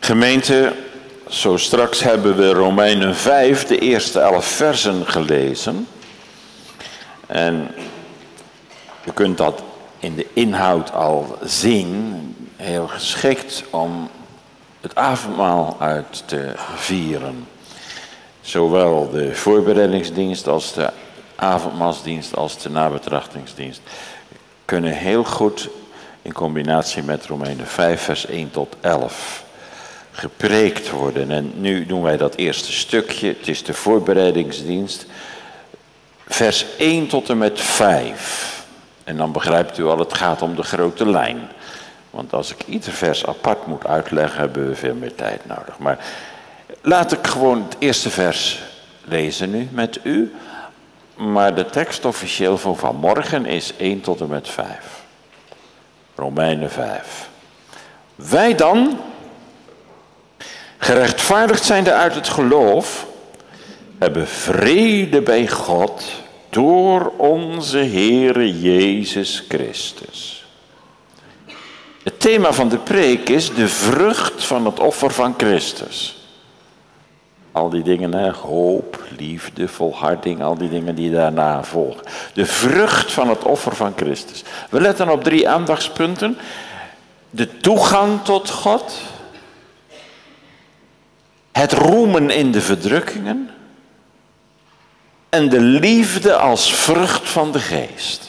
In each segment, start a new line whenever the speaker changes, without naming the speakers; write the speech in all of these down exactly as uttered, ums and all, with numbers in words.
Gemeente, zo straks hebben we Romeinen vijf, de eerste elf versen gelezen. En je kunt dat in de inhoud al zien, heel geschikt om het avondmaal uit te vieren. Zowel de voorbereidingsdienst als de avondmaalsdienst als de nabetrachtingsdienst kunnen heel goed in combinatie met Romeinen vijf vers één tot elf gepreekt worden. En nu doen wij dat eerste stukje, het is de voorbereidingsdienst, vers één tot en met vijf. En dan begrijpt u al, het gaat om de grote lijn. Want als ik ieder vers apart moet uitleggen, hebben we veel meer tijd nodig. Maar laat ik gewoon het eerste vers lezen nu met u. Maar de tekst officieel voor vanmorgen is één tot en met vijf. Romeinen vijf. Wij dan, gerechtvaardigd zijnde uit het geloof, hebben vrede bij God door onze Heere Jezus Christus. Het thema van de preek is de vrucht van het offer van Christus. Al die dingen, hè, hoop, liefde, volharding, al die dingen die daarna volgen. De vrucht van het offer van Christus. We letten op drie aandachtspunten. De toegang tot God. Het roemen in de verdrukkingen. En de liefde als vrucht van de geest.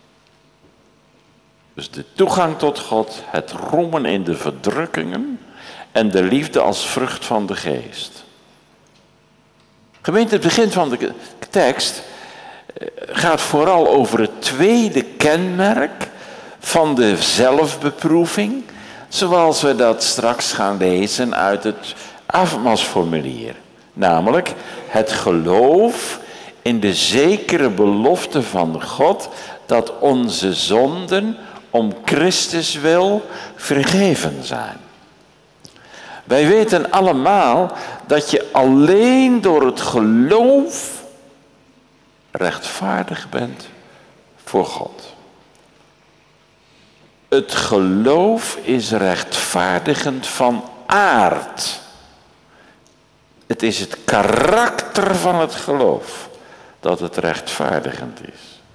Dus de toegang tot God, het roemen in de verdrukkingen en de liefde als vrucht van de geest. Gemeente, het begin van de tekst gaat vooral over het tweede kenmerk van de zelfbeproeving, zoals we dat straks gaan lezen uit het avondmaalsformulier. Namelijk het geloof in de zekere belofte van God dat onze zonden om Christus wil vergeven zijn. Wij weten allemaal dat je alleen door het geloof rechtvaardig bent voor God. Het geloof is rechtvaardigend van aard. Het is het karakter van het geloof dat het rechtvaardigend is.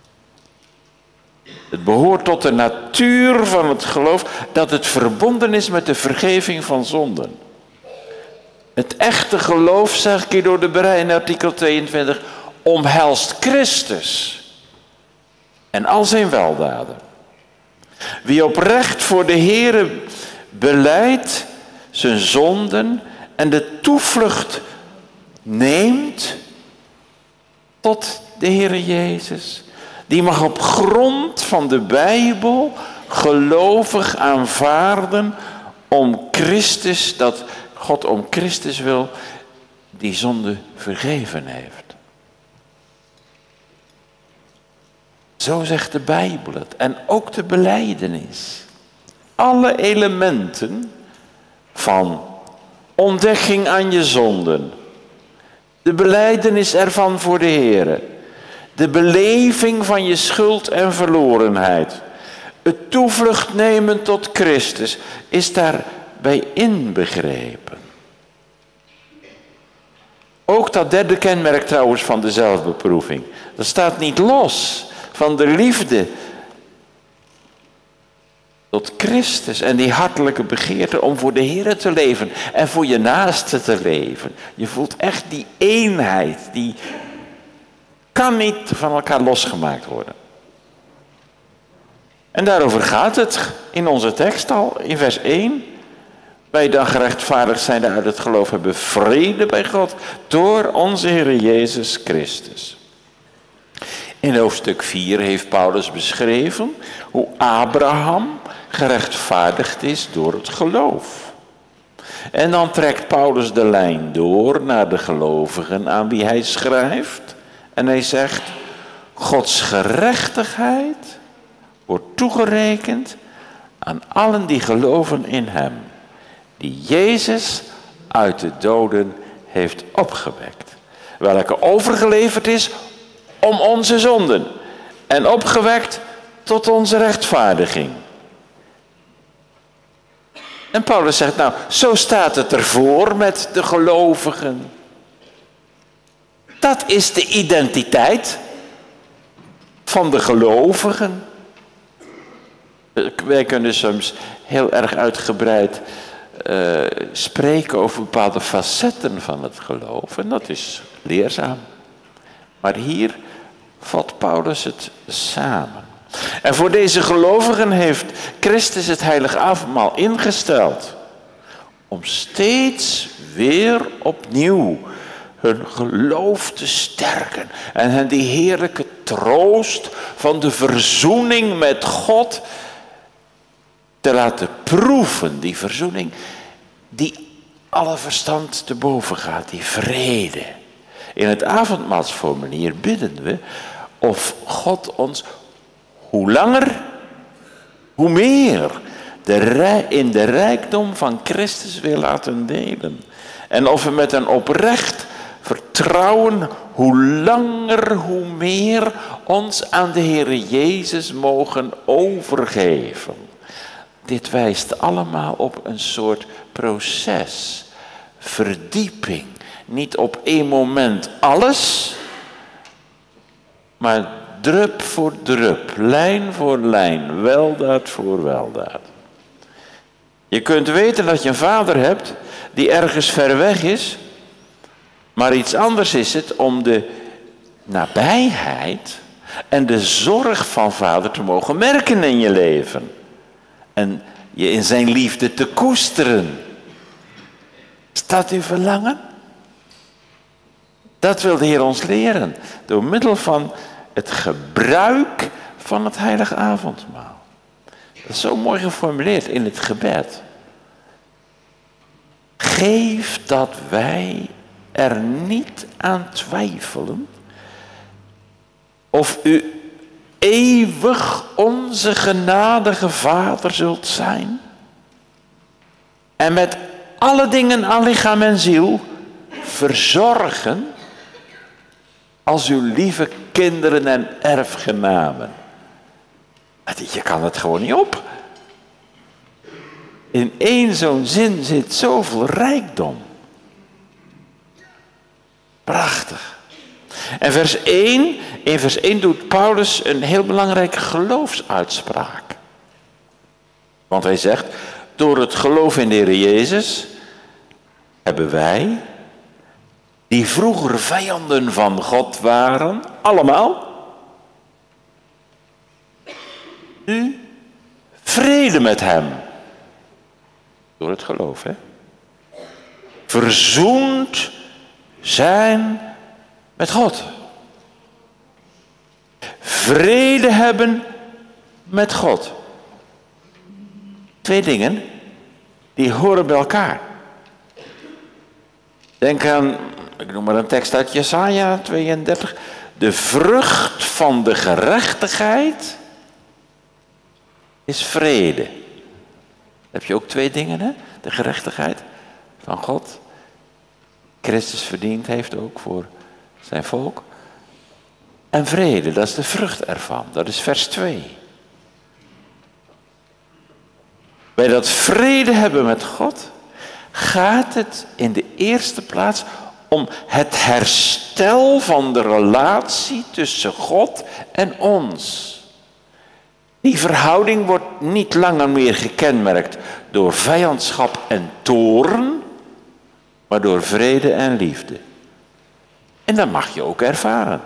Het behoort tot de natuur van het geloof dat het verbonden is met de vergeving van zonden. Het echte geloof, zeg ik hier door de Berij in artikel tweeëntwintig, omhelst Christus en al zijn weldaden. Wie oprecht voor de Heere belijdt zijn zonden en de toevlucht neemt tot de Heere Jezus, die mag op grond van de Bijbel gelovig aanvaarden om Christus, dat God om Christus wil, die zonde vergeven heeft. Zo zegt de Bijbel het. En ook de belijdenis. Alle elementen van ontdekking aan je zonden. De belijdenis ervan voor de Heere. De beleving van je schuld en verlorenheid. Het toevlucht nemen tot Christus is daarbij inbegrepen. Ook dat derde kenmerk trouwens van de zelfbeproeving. Dat staat niet los van de liefde tot Christus en die hartelijke begeerte om voor de Heere te leven en voor je naaste te leven. Je voelt echt die eenheid, die kan niet van elkaar losgemaakt worden. En daarover gaat het in onze tekst al, in vers één. Wij dan gerechtvaardigd zijn uit het geloof hebben vrede bij God door onze Heer Jezus Christus. In hoofdstuk vier heeft Paulus beschreven hoe Abraham gerechtvaardigd is door het geloof. En dan trekt Paulus de lijn door naar de gelovigen aan wie hij schrijft. En hij zegt, Gods gerechtigheid wordt toegerekend aan allen die geloven in hem. Die Jezus uit de doden heeft opgewekt. Welke overgeleverd is om onze zonden. En opgewekt tot onze rechtvaardiging. En Paulus zegt, nou, zo staat het ervoor met de gelovigen. Dat is de identiteit van de gelovigen. Wij kunnen soms heel erg uitgebreid uh, spreken over bepaalde facetten van het geloof. En dat is leerzaam. Maar hier vat Paulus het samen. En voor deze gelovigen heeft Christus het heilige avondmaal ingesteld. Om steeds weer opnieuw hun geloof te sterken. En hen die heerlijke troost van de verzoening met God te laten proeven. Die verzoening die alle verstand te boven gaat. Die vrede. In het avondmaalsformulier bidden we of God ons hoe langer, hoe meer de rij, in de rijkdom van Christus wil laten delen. En of we met een oprecht vertrouwen hoe langer, hoe meer ons aan de Heere Jezus mogen overgeven. Dit wijst allemaal op een soort proces, verdieping. Niet op één moment alles, maar drup voor drup, lijn voor lijn, weldaad voor weldaad. Je kunt weten dat je een vader hebt die ergens ver weg is, maar iets anders is het om de nabijheid en de zorg van vader te mogen merken in je leven. En je in zijn liefde te koesteren. Is dat uw verlangen? Dat wil de Heer ons leren. Door middel van het gebruik van het heilige avondmaal. Dat is zo mooi geformuleerd in het gebed. Geef dat wij er niet aan twijfelen of u eeuwig onze genadige Vader zult zijn en met alle dingen aan lichaam en ziel verzorgen als uw lieve kinderen en erfgenamen. Je kan het gewoon niet op. In één zo'n zin zit zoveel rijkdom. Prachtig. En vers één, in vers één doet Paulus een heel belangrijke geloofsuitspraak. Want hij zegt, door het geloof in de Heer Jezus hebben wij, die vroeger vijanden van God waren, allemaal, nu vrede met hem. Door het geloof, hè. Verzoend zijn met God. Vrede hebben met God. Twee dingen, die horen bij elkaar. Denk aan, ik noem maar een tekst uit Jesaja tweeëndertig. De vrucht van de gerechtigheid is vrede. Dan heb je ook twee dingen, hè? De gerechtigheid van God. Christus verdiend heeft ook voor zijn volk. En vrede, dat is de vrucht ervan. Dat is vers twee. Bij dat vrede hebben met God gaat het in de eerste plaats om het herstel van de relatie tussen God en ons. Die verhouding wordt niet langer meer gekenmerkt door vijandschap en toorn, maar door vrede en liefde. En dat mag je ook ervaren.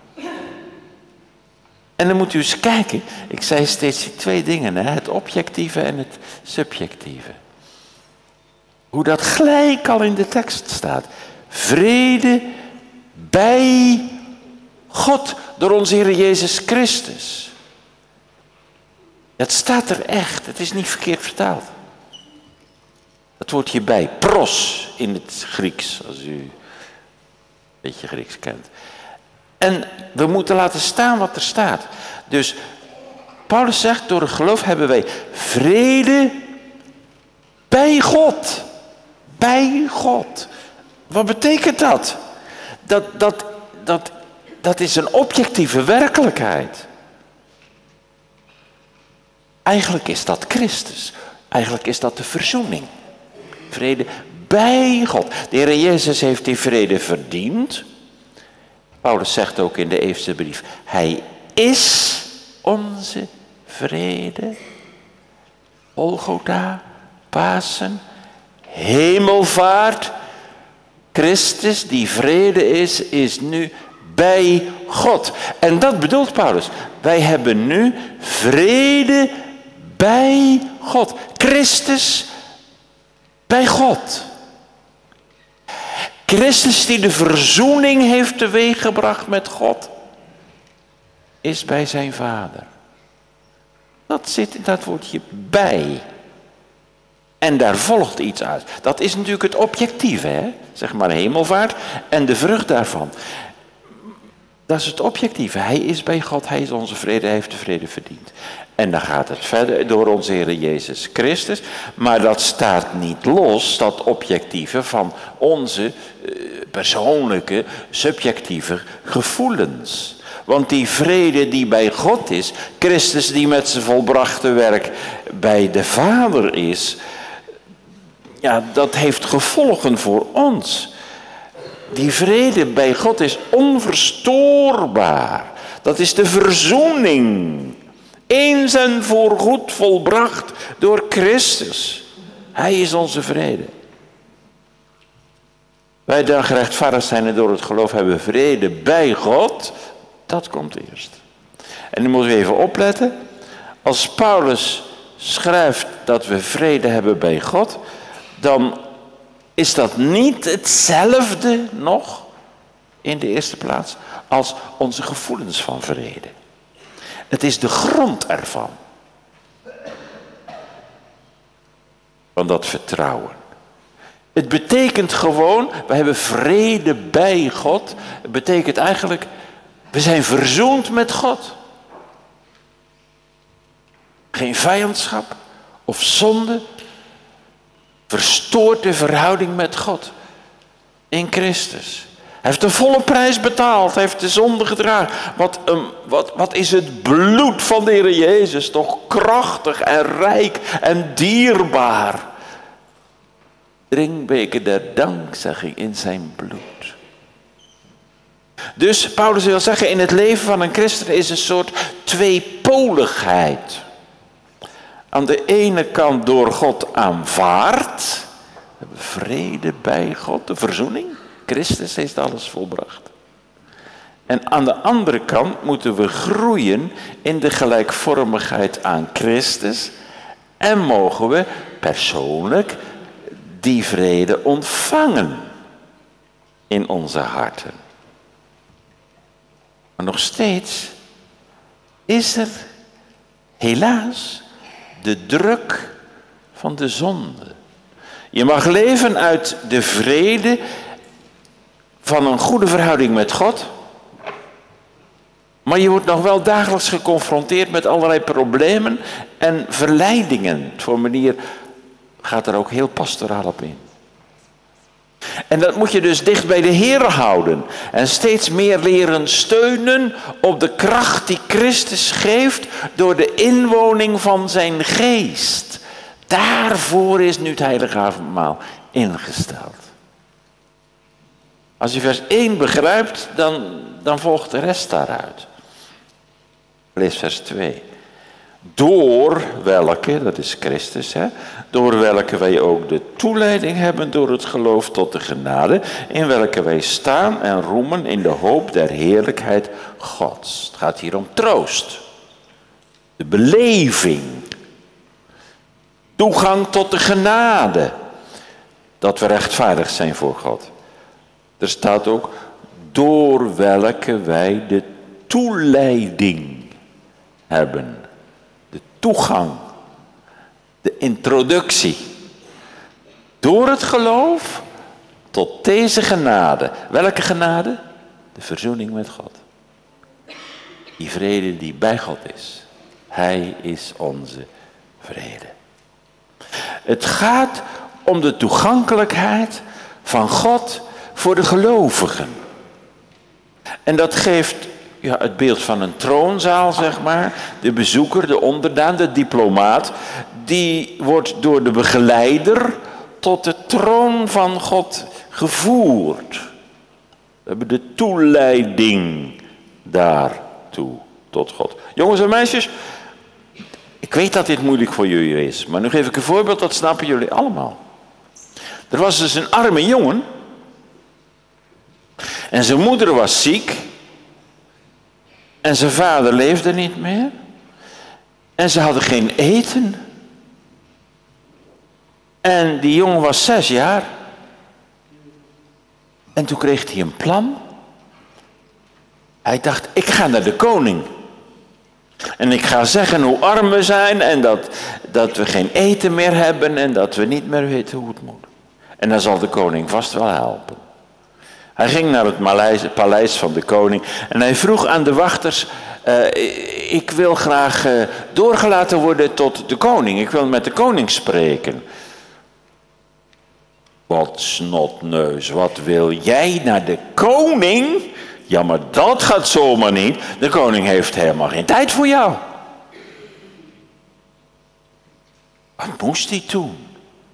En dan moet u eens kijken, ik zei steeds die twee dingen, hè? Het objectieve en het subjectieve. Hoe dat gelijk al in de tekst staat. Vrede bij God door onze Heer Jezus Christus. Het staat er echt, het is niet verkeerd vertaald. Dat woordje bij, pros in het Grieks, als u een beetje Grieks kent. En we moeten laten staan wat er staat. Dus Paulus zegt, door het geloof hebben wij vrede bij God. Bij God. Wat betekent dat? Dat, dat, dat, dat is een objectieve werkelijkheid. Eigenlijk is dat Christus. Eigenlijk is dat de verzoening. Vrede bij God. De Heer Jezus heeft die vrede verdiend. Paulus zegt ook in de eerste brief, hij is onze vrede. Golgotha, Pasen, hemelvaart. Christus, die vrede is, is nu bij God. En dat bedoelt Paulus. Wij hebben nu vrede bij God. Christus bij God. Christus die de verzoening heeft teweeggebracht met God, is bij zijn Vader. Dat zit in dat woordje bij. En daar volgt iets uit. Dat is natuurlijk het objectieve, hè? Zeg maar hemelvaart en de vrucht daarvan. Dat is het objectieve. Hij is bij God, hij is onze vrede, hij heeft de vrede verdiend. En dan gaat het verder door onze Heer Jezus Christus. Maar dat staat niet los, dat objectieve, van onze uh, persoonlijke, subjectieve gevoelens. Want die vrede die bij God is, Christus die met zijn volbrachte werk bij de Vader is, ja, dat heeft gevolgen voor ons. Die vrede bij God is onverstoorbaar. Dat is de verzoening. Eens en voorgoed volbracht door Christus. Hij is onze vrede. Wij dan gerechtvaardigd zijn en door het geloof hebben vrede bij God. Dat komt eerst. En nu moeten we even opletten. Als Paulus schrijft dat we vrede hebben bij God, dan is dat niet hetzelfde nog, in de eerste plaats, als onze gevoelens van vrede. Het is de grond ervan. Van dat vertrouwen. Het betekent gewoon, we hebben vrede bij God. Het betekent eigenlijk, we zijn verzoend met God. Geen vijandschap of zonde verstoort de verhouding met God in Christus. Hij heeft de volle prijs betaald. Hij heeft de zonde gedragen. Wat, um, wat, wat is het bloed van de Heer Jezus toch krachtig en rijk en dierbaar. Drinkbeker der dankzegging in zijn bloed. Dus Paulus wil zeggen, in het leven van een christen is een soort tweepoligheid. Aan de ene kant door God aanvaard. Vrede bij God, de verzoening. Christus heeft alles volbracht. En aan de andere kant moeten we groeien in de gelijkvormigheid aan Christus. En mogen we persoonlijk die vrede ontvangen in onze harten. Maar nog steeds is er helaas de druk van de zonde. Je mag leven uit de vrede van een goede verhouding met God. Maar je wordt nog wel dagelijks geconfronteerd met allerlei problemen en verleidingen. Het formulier gaat er ook heel pastoraal op in. En dat moet je dus dicht bij de Heer houden. En steeds meer leren steunen op de kracht die Christus geeft door de inwoning van zijn geest. Daarvoor is nu het heilige avondmaal ingesteld. Als je vers één begrijpt, dan, dan volgt de rest daaruit. Lees vers twee. Door welke, dat is Christus, hè, door welke wij ook de toeleiding hebben door het geloof tot de genade, in welke wij staan en roemen in de hoop der heerlijkheid Gods. Het gaat hier om troost. De beleving. Toegang tot de genade. Dat we rechtvaardig zijn voor God. Er staat ook, door welke wij de toeleiding hebben. De toegang. De introductie. Door het geloof tot deze genade. Welke genade? De verzoening met God. Die vrede die bij God is. Hij is onze vrede. Het gaat om de toegankelijkheid van God voor de gelovigen. En dat geeft ja, het beeld van een troonzaal, zeg maar. De bezoeker, de onderdaan, de diplomaat, die wordt door de begeleider tot de troon van God gevoerd. We hebben de toeleiding daartoe, tot God. Jongens en meisjes, ik weet dat dit moeilijk voor jullie is, maar nu geef ik een voorbeeld, dat snappen jullie allemaal. Er was dus een arme jongen en zijn moeder was ziek en zijn vader leefde niet meer en ze hadden geen eten. En die jongen was zes jaar. En toen kreeg hij een plan. Hij dacht, ik ga naar de koning. En ik ga zeggen hoe arm we zijn en dat, dat we geen eten meer hebben en dat we niet meer weten hoe het moet. En dan zal de koning vast wel helpen. Hij ging naar het paleis, paleis van de koning en hij vroeg aan de wachters, uh, ik wil graag uh, doorgelaten worden tot de koning. Ik wil met de koning spreken. Wat snotneus, wat wil jij naar de koning? Ja, maar dat gaat zomaar niet. De koning heeft helemaal geen tijd voor jou. Wat moest hij toen?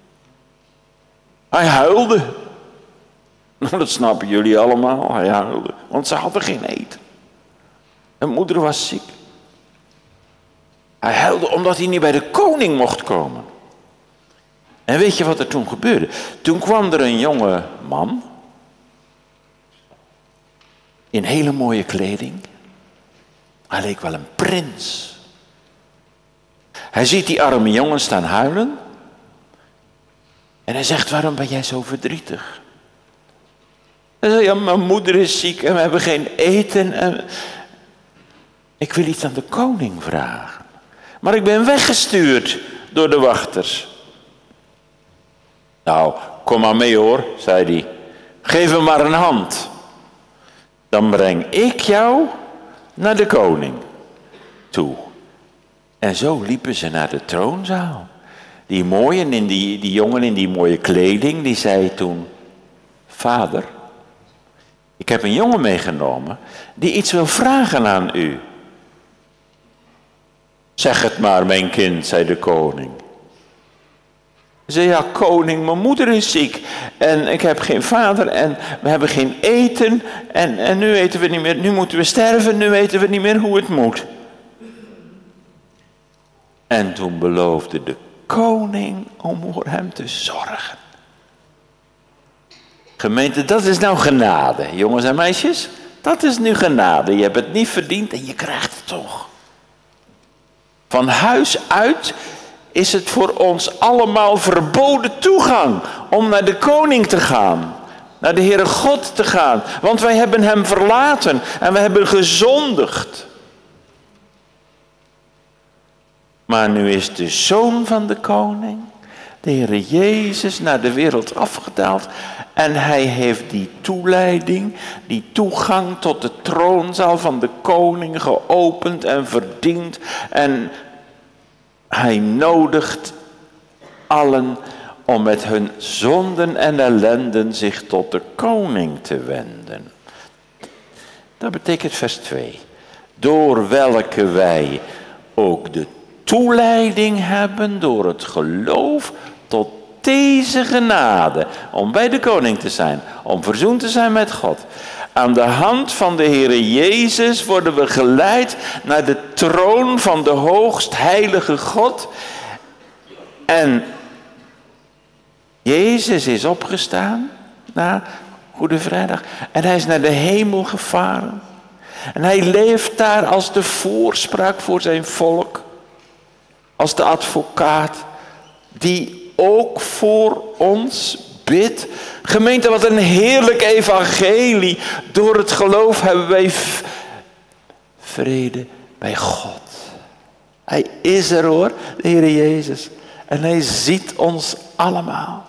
Hij huilde. Nou, dat snappen jullie allemaal. Hij huilde, want ze hadden geen eten. Zijn moeder was ziek. Hij huilde omdat hij niet bij de koning mocht komen. En weet je wat er toen gebeurde? Toen kwam er een jonge man. In hele mooie kleding. Hij leek wel een prins. Hij ziet die arme jongen staan huilen. En hij zegt, waarom ben jij zo verdrietig? Hij zegt, ja, mijn moeder is ziek en we hebben geen eten. En ik wil iets aan de koning vragen. Maar ik ben weggestuurd door de wachters. Nou, kom maar mee hoor, zei hij. Geef hem maar een hand. Dan breng ik jou naar de koning toe. En zo liepen ze naar de troonzaal. Die mooie, in die, die jongen in die mooie kleding, die zei toen, vader, ik heb een jongen meegenomen die iets wil vragen aan u. Zeg het maar, mijn kind, zei de koning. Hij zei, ja, koning, mijn moeder is ziek en ik heb geen vader en we hebben geen eten en, en nu weten we niet meer, nu moeten we sterven, nu weten we niet meer hoe het moet. En toen beloofde de koning om voor hem te zorgen. Gemeente, dat is nou genade, jongens en meisjes. Dat is nu genade. Je hebt het niet verdiend en je krijgt het toch. Van huis uit is het voor ons allemaal verboden toegang om naar de koning te gaan. Naar de Heere God te gaan. Want wij hebben hem verlaten en we hebben gezondigd. Maar nu is de zoon van de koning, de Heere Jezus, naar de wereld afgedaald. En hij heeft die toeleiding, die toegang tot de troonzaal van de koning geopend en verdiend. En hij nodigt allen om met hun zonden en ellenden zich tot de koning te wenden. Dat betekent vers twee. Door welke wij ook de toeleiding hebben door het geloof tot deze genade. Om bij de koning te zijn, om verzoend te zijn met God. Aan de hand van de Heere Jezus worden we geleid naar de troon van de hoogst heilige God. En Jezus is opgestaan na Goede Vrijdag. En hij is naar de hemel gevaren. En hij leeft daar als de voorspraak voor zijn volk. Als de advocaat die ook voor ons bidt. Gemeente, wat een heerlijk evangelie. Door het geloof hebben wij vrede bij God. Hij is er hoor, de Heer Jezus. En hij ziet ons allemaal.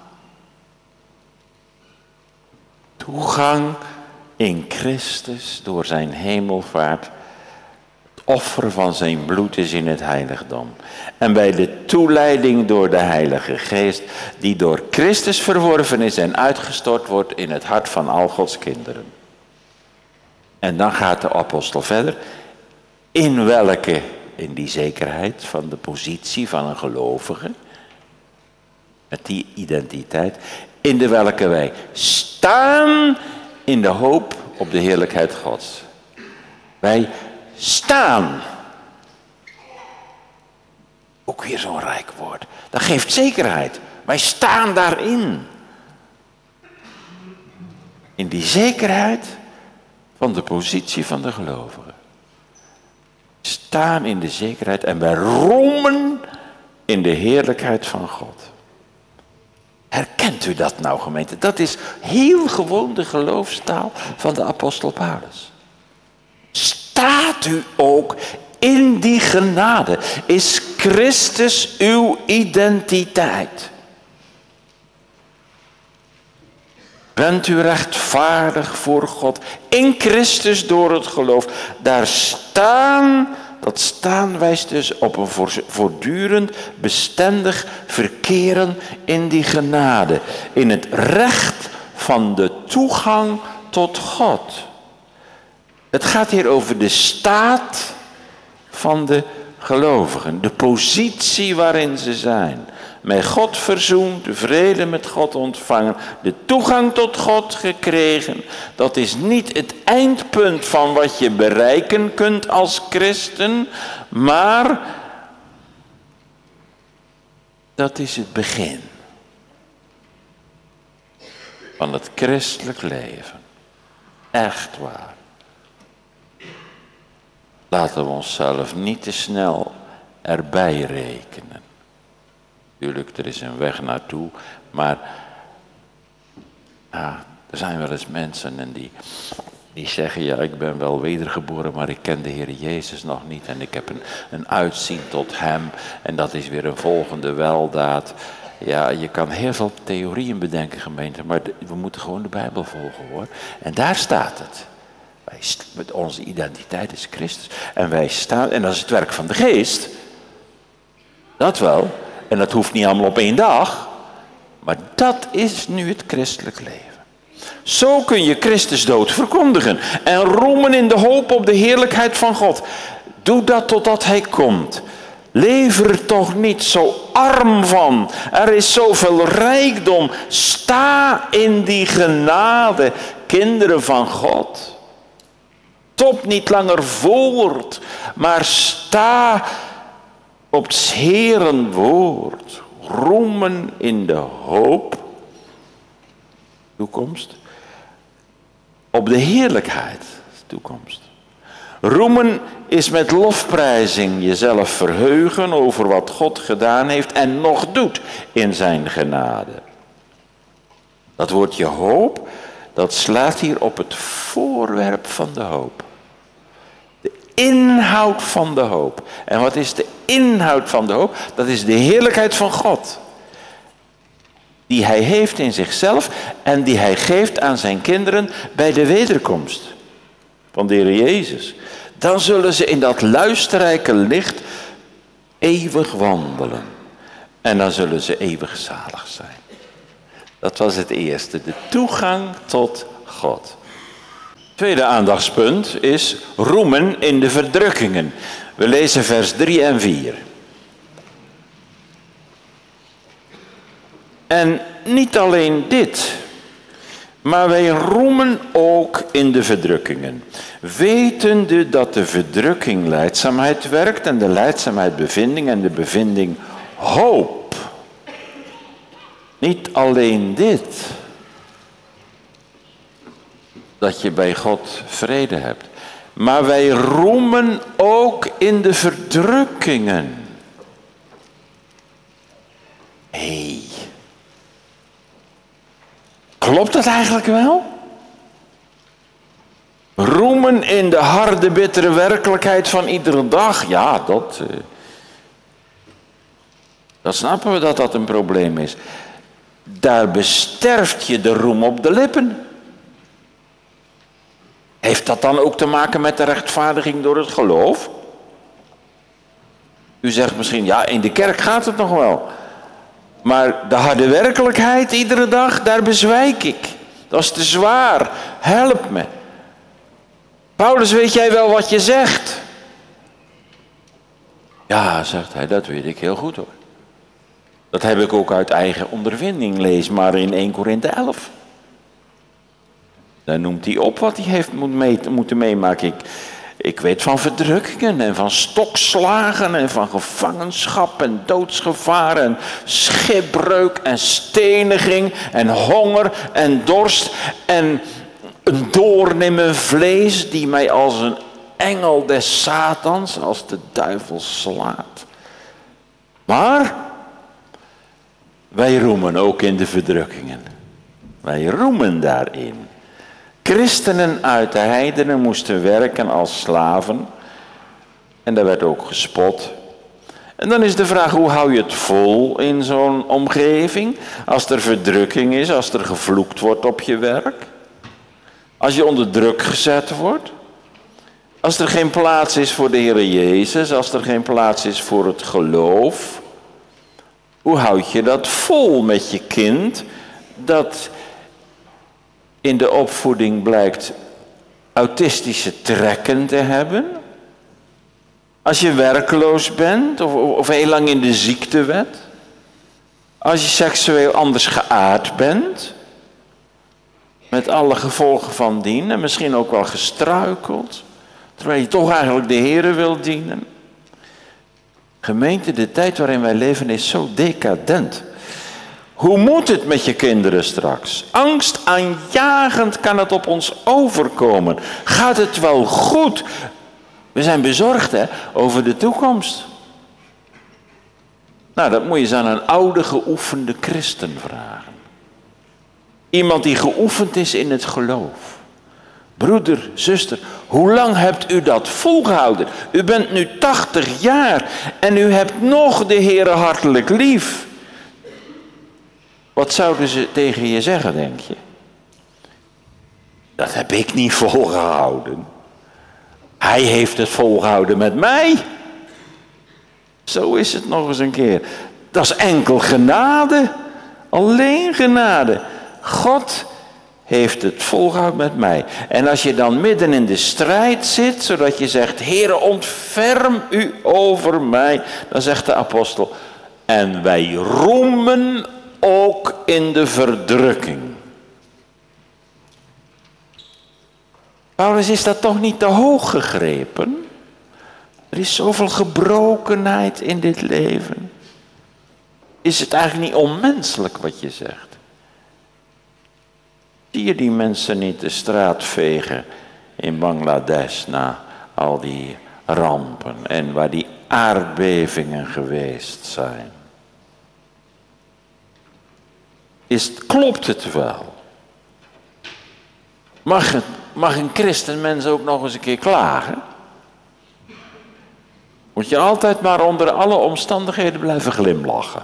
Toegang in Christus door zijn hemelvaart. Het offer van zijn bloed is in het heiligdom. En bij de toeleiding door de Heilige Geest, die door Christus verworven is en uitgestort wordt in het hart van al Gods kinderen. En dan gaat de apostel verder. In welke, in die zekerheid van de positie van een gelovige, met die identiteit, in de welke wij staan in de hoop op de heerlijkheid Gods. Wij staan. Ook weer zo'n rijk woord. Dat geeft zekerheid. Wij staan daarin. In die zekerheid van de positie van de gelovigen. Staan in de zekerheid en wij roemen in de heerlijkheid van God. Herkent u dat nou, gemeente? Dat is heel gewoon de geloofstaal van de apostel Paulus. Staat u ook in die genade? Is Christus uw identiteit? Bent u rechtvaardig voor God in Christus door het geloof? Daar staan, dat staan wijst dus op een voortdurend, bestendig verkeren in die genade. In het recht van de toegang tot God. Het gaat hier over de staat van de gelovigen. De positie waarin ze zijn. Met God verzoend, de vrede met God ontvangen, de toegang tot God gekregen. Dat is niet het eindpunt van wat je bereiken kunt als christen, maar dat is het begin van het christelijk leven. Echt waar. Laten we onszelf niet te snel erbij rekenen. Natuurlijk, er is een weg naartoe, maar ja, er zijn wel eens mensen en die, die zeggen, ja, ik ben wel wedergeboren, maar ik ken de Heer Jezus nog niet en ik heb een, een uitzien tot Hem en dat is weer een volgende weldaad. Ja, je kan heel veel theorieën bedenken, gemeente, maar de, we moeten gewoon de Bijbel volgen, hoor. En daar staat het. Wij, met onze identiteit is Christus. En wij staan, en dat is het werk van de Geest. Dat wel. En dat hoeft niet allemaal op één dag. Maar dat is nu het christelijk leven. Zo kun je Christus dood verkondigen. En roemen in de hoop op de heerlijkheid van God. Doe dat totdat Hij komt. Leef er toch niet zo arm van. Er is zoveel rijkdom. Sta in die genade, kinderen van God. Stop niet langer voort, maar sta op 's Heeren woord. Roemen in de hoop, toekomst, op de heerlijkheid, toekomst. Roemen is met lofprijzing jezelf verheugen over wat God gedaan heeft en nog doet in zijn genade. Dat woordje hoop, dat slaat hier op het voorwerp van de hoop. De inhoud van de hoop. En wat is de inhoud van de hoop? Dat is de heerlijkheid van God. Die Hij heeft in zichzelf en die Hij geeft aan zijn kinderen bij de wederkomst van de Heer Jezus. Dan zullen ze in dat luisterrijke licht eeuwig wandelen. En dan zullen ze eeuwig zalig zijn. Dat was het eerste, de toegang tot God. Tweede aandachtspunt is roemen in de verdrukkingen. We lezen vers drie en vier. En niet alleen dit, maar wij roemen ook in de verdrukkingen. Wetende dat de verdrukking lijdzaamheid werkt en de lijdzaamheid bevinding en de bevinding hoop. Niet alleen dit, dat je bij God vrede hebt, maar wij roemen ook in de verdrukkingen. Hé, hey. Klopt dat eigenlijk wel? Roemen in de harde, bittere werkelijkheid van iedere dag, ja, dat, uh, dat snappen we dat dat een probleem is. Daar besterft je de roem op de lippen. Heeft dat dan ook te maken met de rechtvaardiging door het geloof? U zegt misschien, ja, in de kerk gaat het nog wel. Maar de harde werkelijkheid iedere dag, daar bezwijk ik. Dat is te zwaar. Help me. Paulus, weet jij wel wat je zegt? Ja, zegt hij, dat weet ik heel goed hoor. Dat heb ik ook uit eigen ondervinding, lees maar in Eerste Korinthe elf. Daar noemt hij op wat hij heeft moeten meemaken. Ik, ik weet van verdrukkingen en van stokslagen en van gevangenschap en doodsgevaar en schipbreuk en steniging en honger en dorst en een doorn in mijn vlees die mij als een engel des Satans, als de duivel slaat. Maar wij roemen ook in de verdrukkingen. Wij roemen daarin. Christenen uit de heidenen moesten werken als slaven. En daar werd ook gespot. En dan is de vraag, hoe hou je het vol in zo'n omgeving? Als er verdrukking is, als er gevloekt wordt op je werk. Als je onder druk gezet wordt. Als er geen plaats is voor de Heer Jezus. Als er geen plaats is voor het geloof. Hoe houd je dat vol met je kind? Dat in de opvoeding blijkt autistische trekken te hebben. Als je werkloos bent of, of heel lang in de ziektewet. Als je seksueel anders geaard bent. Met alle gevolgen van dien en misschien ook wel gestruikeld. Terwijl je toch eigenlijk de Heere wil dienen. Gemeente, de tijd waarin wij leven is zo decadent. Hoe moet het met je kinderen straks? Angstaanjagend kan het op ons overkomen. Gaat het wel goed? We zijn bezorgd hè, over de toekomst. Nou, dat moet je eens aan een oude geoefende christen vragen. Iemand die geoefend is in het geloof. Broeder, zuster, hoe lang hebt u dat volgehouden? U bent nu tachtig jaar en u hebt nog de Heere hartelijk lief. Wat zouden ze tegen je zeggen, denk je? Dat heb ik niet volgehouden. Hij heeft het volgehouden met mij. Zo is het nog eens een keer. Dat is enkel genade. Alleen genade. God heeft het volgehouden met mij. En als je dan midden in de strijd zit, zodat je zegt, Heere, ontferm u over mij. Dan zegt de apostel, en wij roemen ook in de verdrukking. Paulus, is dat toch niet te hoog gegrepen? Er is zoveel gebrokenheid in dit leven. Is het eigenlijk niet onmenselijk wat je zegt? Zie je die mensen niet de straat vegen in Bangladesh na al die rampen en waar die aardbevingen geweest zijn? Is, klopt het wel? Mag, het, mag een christenmens ook nog eens een keer klagen? Moet je altijd maar onder alle omstandigheden blijven glimlachen?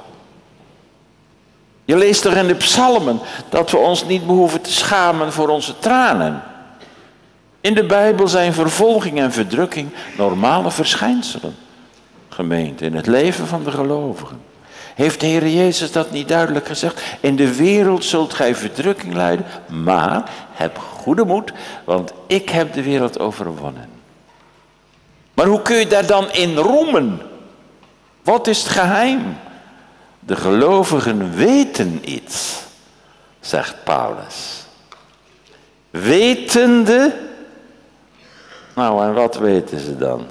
Je leest toch in de psalmen dat we ons niet behoeven te schamen voor onze tranen. In de Bijbel zijn vervolging en verdrukking normale verschijnselen. Gemeente, in het leven van de gelovigen. Heeft de Heer Jezus dat niet duidelijk gezegd? In de wereld zult gij verdrukking lijden, maar heb goede moed, want ik heb de wereld overwonnen. Maar hoe kun je daar dan in roemen? Wat is het geheim? De gelovigen weten iets, zegt Paulus. Wetende, nou en wat weten ze dan?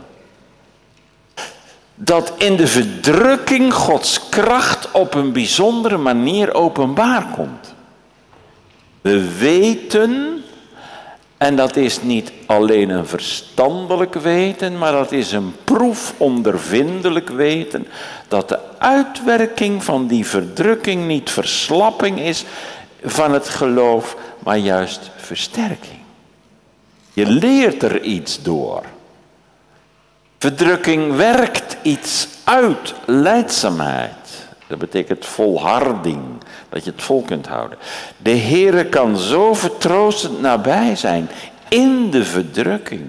Dat in de verdrukking Gods kracht op een bijzondere manier openbaar komt. We weten, en dat is niet alleen een verstandelijk weten, maar dat is een proefondervindelijk weten, dat de uitwerking van die verdrukking niet verslapping is van het geloof, maar juist versterking. Je leert er iets door. Verdrukking werkt iets uit, lijdzaamheid. Dat betekent volharding, dat je het vol kunt houden. De Heere kan zo vertroostend nabij zijn in de verdrukking,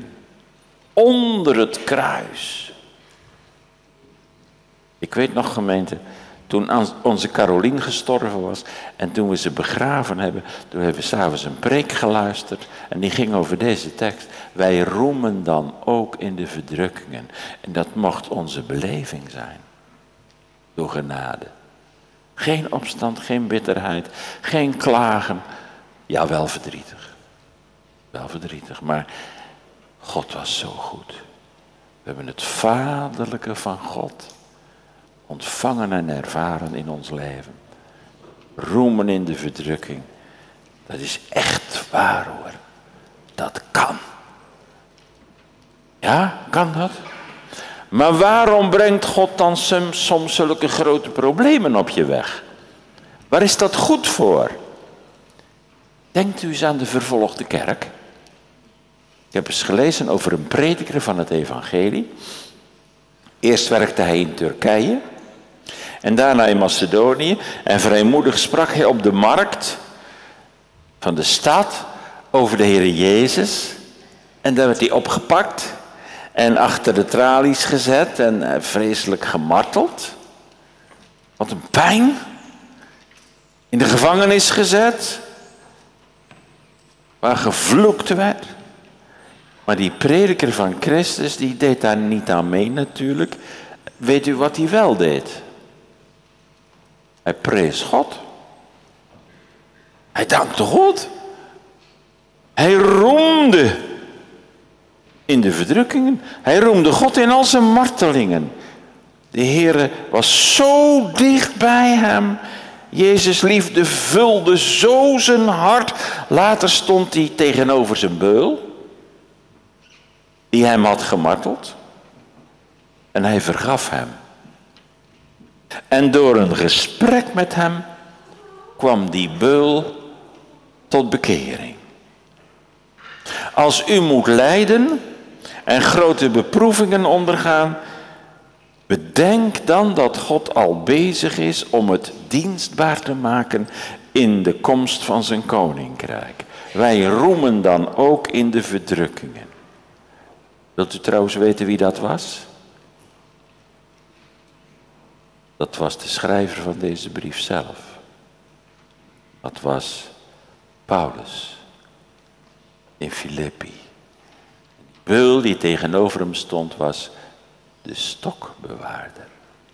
onder het kruis. Ik weet nog, gemeente, Toen onze Carolien gestorven was en toen we ze begraven hebben, toen hebben we s'avonds een preek geluisterd en die ging over deze tekst. Wij roemen dan ook in de verdrukkingen. En dat mocht onze beleving zijn. Door genade. Geen opstand, geen bitterheid, geen klagen. Ja, wel verdrietig. Wel verdrietig, maar God was zo goed. We hebben het vaderlijke van God ontvangen en ervaren in ons leven. Roemen in de verdrukking. Dat is echt waar hoor. Dat kan. Ja, kan dat? Maar waarom brengt God dan soms zulke grote problemen op je weg? Waar is dat goed voor? Denkt u eens aan de vervolgde kerk. Ik heb eens gelezen over een prediker van het evangelie. Eerst werkte hij in Turkije. En daarna in Macedonië. En vrijmoedig sprak hij op de markt van de stad over de Heer Jezus. En daar werd hij opgepakt. En achter de tralies gezet en vreselijk gemarteld. Wat een pijn. In de gevangenis gezet. Waar gevloekt werd. Maar die prediker van Christus, die deed daar niet aan mee natuurlijk. Weet u wat hij wel deed? Hij prees God. Hij dankte God. Hij roemde in de verdrukkingen. Hij roemde God in al zijn martelingen. De Heere was zo dicht bij hem. Jezus' liefde vulde zo zijn hart. Later stond hij tegenover zijn beul. Die hem had gemarteld. En hij vergaf hem. En door een gesprek met hem kwam die beul tot bekering. Als u moet lijden en grote beproevingen ondergaan, bedenk dan dat God al bezig is om het dienstbaar te maken in de komst van zijn koninkrijk. Wij roemen dan ook in de verdrukkingen. Wilt u trouwens weten wie dat was? Dat was de schrijver van deze brief zelf. Dat was Paulus in Filippi. Die beul die tegenover hem stond was de stokbewaarder.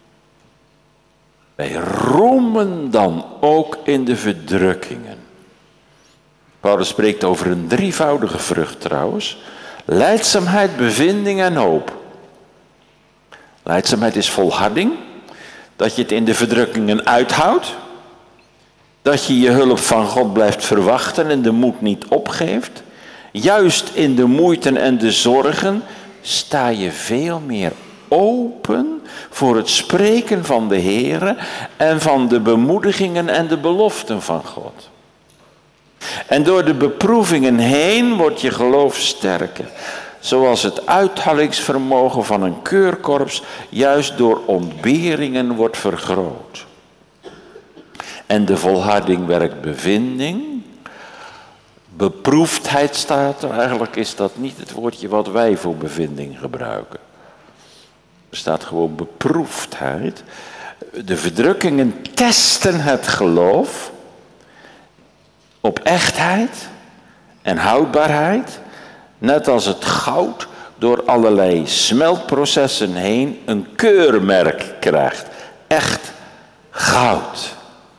Wij roemen dan ook in de verdrukkingen. Paulus spreekt over een drievoudige vrucht trouwens. Lijdzaamheid, bevinding en hoop. Lijdzaamheid is volharding. Dat je het in de verdrukkingen uithoudt. Dat je je hulp van God blijft verwachten en de moed niet opgeeft. Juist in de moeite en de zorgen sta je veel meer open voor het spreken van de Heere en van de bemoedigingen en de beloften van God. En door de beproevingen heen wordt je geloof sterker. Zoals het uithoudingsvermogen van een keurkorps juist door ontberingen wordt vergroot. En de volharding werkt bevinding. Beproefdheid staat er. Eigenlijk is dat niet het woordje wat wij voor bevinding gebruiken. Er staat gewoon beproefdheid. De verdrukkingen testen het geloof op echtheid en houdbaarheid. Net als het goud door allerlei smeltprocessen heen een keurmerk krijgt. Echt goud.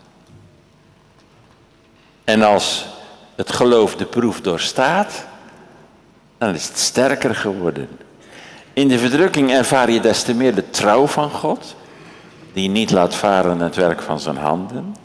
En als het geloof de proef doorstaat, dan is het sterker geworden. In de verdrukking ervaar je des te meer de trouw van God, die niet laat varen het werk van zijn handen.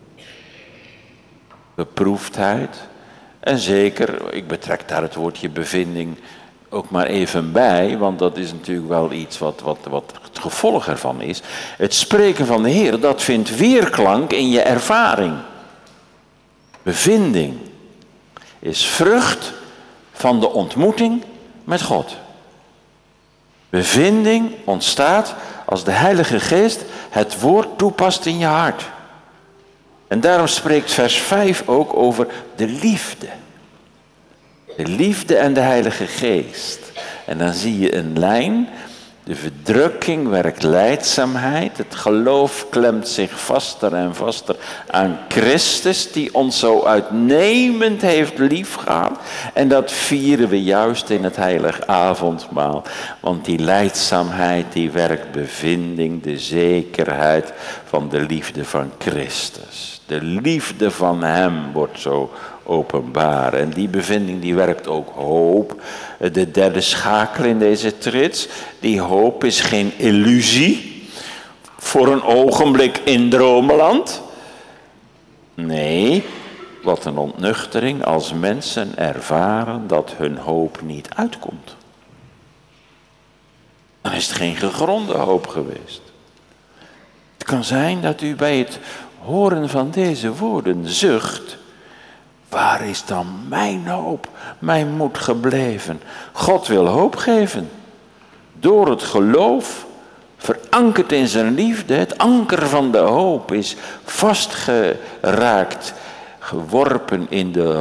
Beproefdheid. En zeker, ik betrek daar het woordje bevinding ook maar even bij, want dat is natuurlijk wel iets wat, wat, wat het gevolg ervan is. Het spreken van de Heer, dat vindt weerklank in je ervaring. Bevinding is vrucht van de ontmoeting met God. Bevinding ontstaat als de Heilige Geest het woord toepast in je hart. En daarom spreekt vers vijf ook over de liefde. De liefde en de Heilige Geest. En dan zie je een lijn De verdrukking werkt lijdzaamheid. Het geloof klemt zich vaster en vaster aan Christus, die ons zo uitnemend heeft liefgehad. En dat vieren we juist in het heilig avondmaal. Want die lijdzaamheid die werkt bevinding, de zekerheid van de liefde van Christus. De liefde van hem wordt zo openbaar. En die bevinding die werkt ook hoop. De derde schakel in deze trits. Die hoop is geen illusie voor een ogenblik in dromenland. Nee, wat een ontnuchtering als mensen ervaren dat hun hoop niet uitkomt. Dan is het geen gegronde hoop geweest. Het kan zijn dat u bij het horen van deze woorden zucht. Waar is dan mijn hoop, mijn moed gebleven? God wil hoop geven. Door het geloof, verankerd in zijn liefde, het anker van de hoop is vastgeraakt, geworpen in de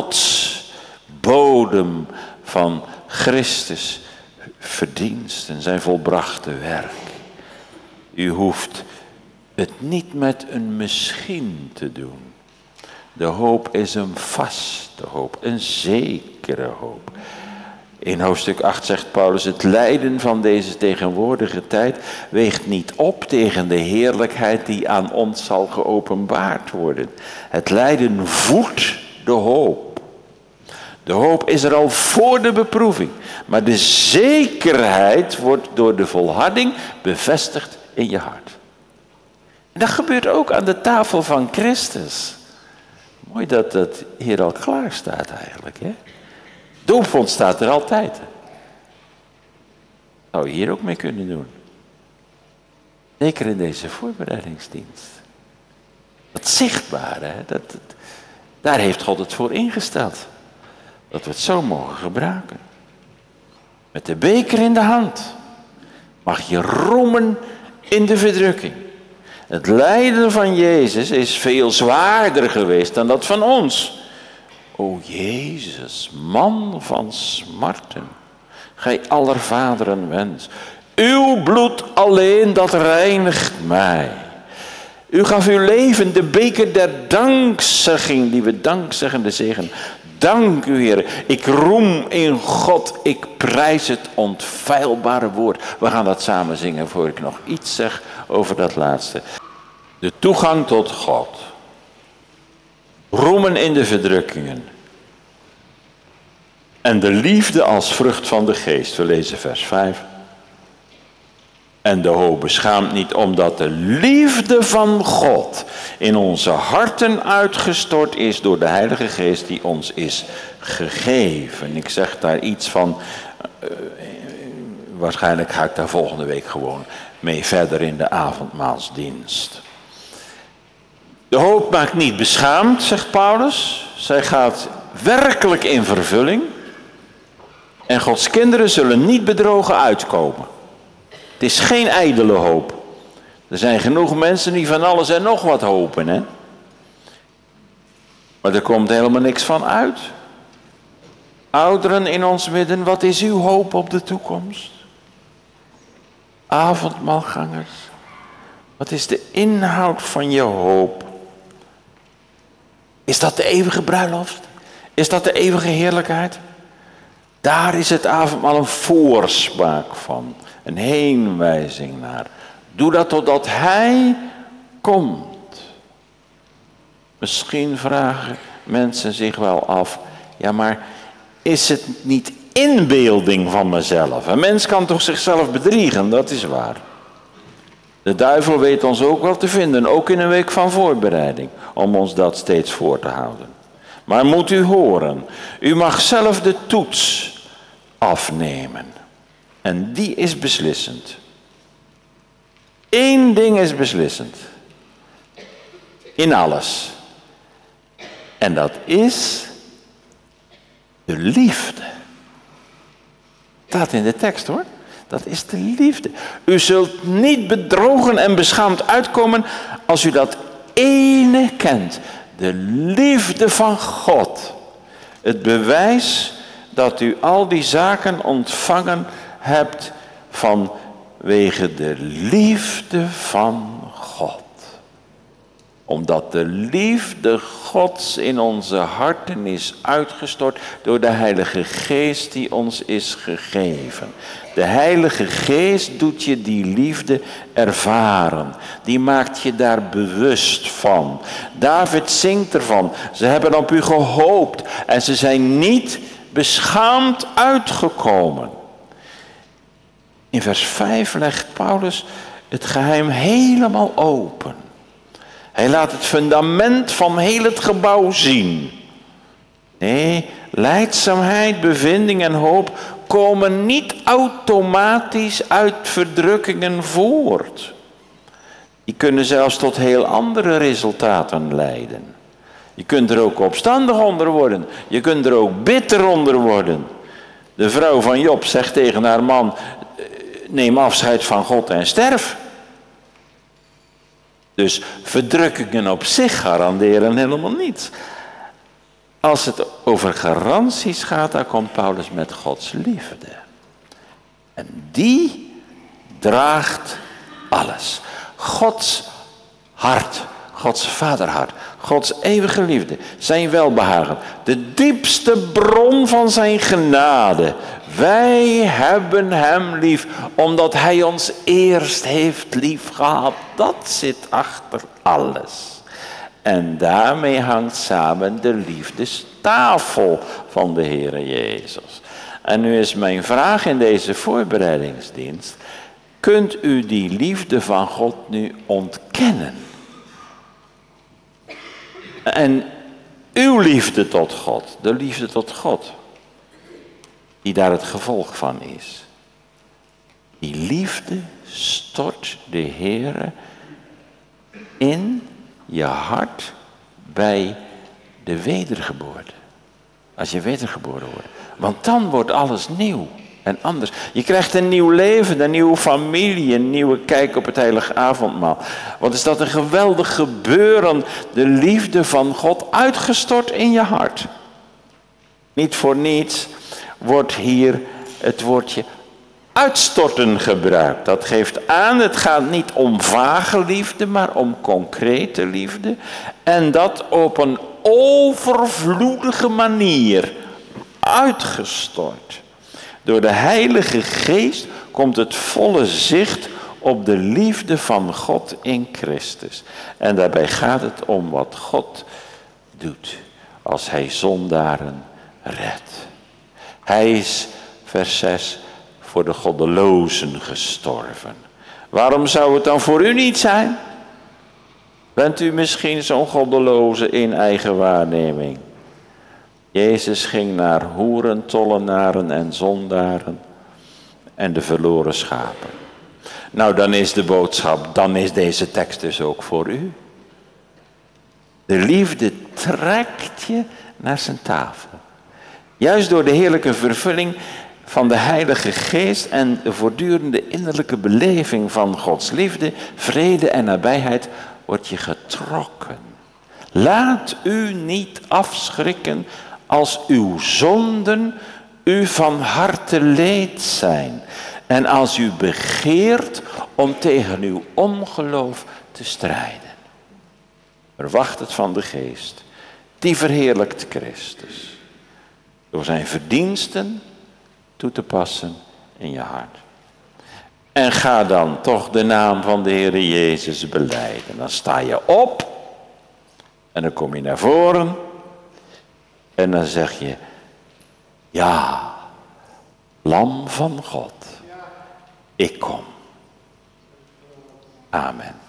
rotsbodem van Christus verdienst en zijn volbrachte werk. U hoeft het niet met een misschien te doen. De hoop is een vaste hoop, een zekere hoop. In hoofdstuk acht zegt Paulus, het lijden van deze tegenwoordige tijd weegt niet op tegen de heerlijkheid die aan ons zal geopenbaard worden. Het lijden voedt de hoop. De hoop is er al voor de beproeving, maar de zekerheid wordt door de volharding bevestigd in je hart. En dat gebeurt ook aan de tafel van Christus. Mooi dat dat hier al klaar staat eigenlijk. Hè? Doopvond staat er altijd. Zou je hier ook mee kunnen doen. Zeker in deze voorbereidingsdienst. Dat zichtbare, hè? Dat, dat, daar heeft God het voor ingesteld. Dat we het zo mogen gebruiken. Met de beker in de hand mag je roemen in de verdrukking. Het lijden van Jezus is veel zwaarder geweest dan dat van ons. O Jezus, man van smarten, gij aller vaderen wens. Uw bloed alleen, dat reinigt mij. U gaf uw leven, de beker der dankzegging, die we dankzeggende zegen. Dank u, Heer. Ik roem in God, ik prijs het onfeilbare woord. We gaan dat samen zingen voor ik nog iets zeg over dat laatste. De toegang tot God. Roemen in de verdrukkingen. En de liefde als vrucht van de geest. We lezen vers vijf. En de hoop beschaamt niet, omdat de liefde van God in onze harten uitgestort is door de Heilige Geest die ons is gegeven. Ik zeg daar iets van, uh, waarschijnlijk ga ik daar volgende week gewoon mee verder in de avondmaalsdienst. De hoop maakt niet beschaamd, zegt Paulus. Zij gaat werkelijk in vervulling. En Gods kinderen zullen niet bedrogen uitkomen. Het is geen ijdele hoop. Er zijn genoeg mensen die van alles en nog wat hopen, hè? Maar er komt helemaal niks van uit. Ouderen in ons midden, wat is uw hoop op de toekomst? Avondmaalgangers, wat is de inhoud van je hoop? Is dat de eeuwige bruiloft? Is dat de eeuwige heerlijkheid? Daar is het avondmaal een voorsmaak van. Een heenwijzing naar. Doe dat totdat hij komt. Misschien vragen mensen zich wel af. Ja, maar is het niet inbeelding van mezelf? Een mens kan toch zichzelf bedriegen, dat is waar. De duivel weet ons ook wel te vinden, ook in een week van voorbereiding. Om ons dat steeds voor te houden. Maar moet u horen, u mag zelf de toets afnemen. En die is beslissend. Eén ding is beslissend. In alles. En dat is de liefde. Staat in de tekst hoor. Dat is de liefde. U zult niet bedrogen en beschaamd uitkomen als u dat ene kent. De liefde van God. Het bewijs dat u al die zaken ontvangen hebt van wegen de liefde van God. Omdat de liefde Gods in onze harten is uitgestort door de Heilige Geest die ons is gegeven. De Heilige Geest doet je die liefde ervaren. Die maakt je daar bewust van. David zingt ervan. Ze hebben op u gehoopt en ze zijn niet beschaamd uitgekomen. In vers vijf legt Paulus het geheim helemaal open. Hij laat het fundament van heel het gebouw zien. Nee, lijdzaamheid, bevinding en hoop komen niet automatisch uit verdrukkingen voort. Die kunnen zelfs tot heel andere resultaten leiden. Je kunt er ook opstandig onder worden. Je kunt er ook bitter onder worden. De vrouw van Job zegt tegen haar man, neem afscheid van God en sterf. Dus verdrukkingen op zich garanderen helemaal niets. Als het over garanties gaat, dan komt Paulus met Gods liefde. En die draagt alles. Gods hart, Gods vaderhart, Gods eeuwige liefde, zijn welbehagen. De diepste bron van zijn genade. Wij hebben hem lief, omdat hij ons eerst heeft lief gehad. Dat zit achter alles. En daarmee hangt samen de liefdestafel van de Heere Jezus. En nu is mijn vraag in deze voorbereidingsdienst. Kunt u die liefde van God nu ontkennen? En uw liefde tot God, de liefde tot God, die daar het gevolg van is. Die liefde stort de Heere in je hart bij de wedergeboorte. Als je wedergeboren wordt. Want dan wordt alles nieuw en anders. Je krijgt een nieuw leven, een nieuwe familie, een nieuwe kijk op het heilige avondmaal. Wat is dat een geweldig gebeuren. De liefde van God uitgestort in je hart. Niet voor niets wordt hier het woordje uitstorten gebruikt. Dat geeft aan, het gaat niet om vage liefde, maar om concrete liefde. En dat op een overvloedige manier uitgestort. Door de Heilige Geest komt het volle zicht op de liefde van God in Christus. En daarbij gaat het om wat God doet als hij zondaren redt. Hij is, vers zes, voor de goddelozen gestorven. Waarom zou het dan voor u niet zijn? Bent u misschien zo'n goddeloze in eigen waarneming? Jezus ging naar hoeren, tollenaren en zondaren en de verloren schapen. Nou, dan is de boodschap, dan is deze tekst dus ook voor u. De liefde trekt je naar zijn tafel. Juist door de heerlijke vervulling van de Heilige Geest en de voortdurende innerlijke beleving van Gods liefde, vrede en nabijheid word je getrokken. Laat u niet afschrikken als uw zonden u van harte leed zijn en als u begeert om tegen uw ongeloof te strijden. Verwacht het van de Geest, die verheerlijkt Christus, door zijn verdiensten toe te passen in je hart. En ga dan toch de naam van de Heere Jezus belijden. Dan sta je op en dan kom je naar voren en dan zeg je, ja, Lam van God, ik kom. Amen.